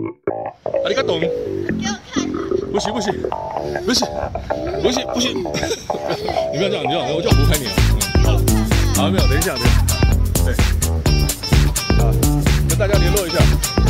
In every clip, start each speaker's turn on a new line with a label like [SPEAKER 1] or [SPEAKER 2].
[SPEAKER 1] 阿里嘎懂。
[SPEAKER 2] 给我看。
[SPEAKER 1] 不行不行不行不行不行，你不要这样，你这样，我就要扶开你了。好，好，没有，等一下，对，啊，跟大家联络一下。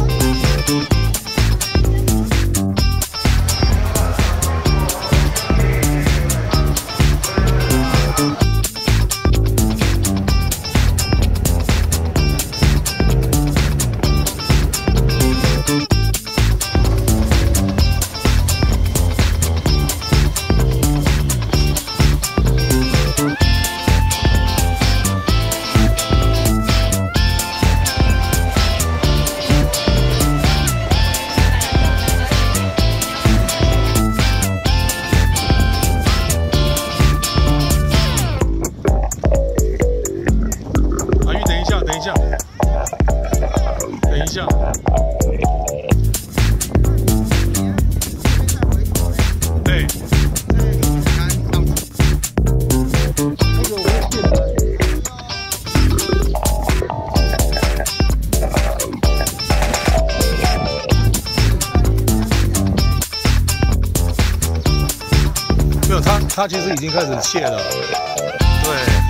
[SPEAKER 1] 等一下，对。没有，他其实已经开始切了，对。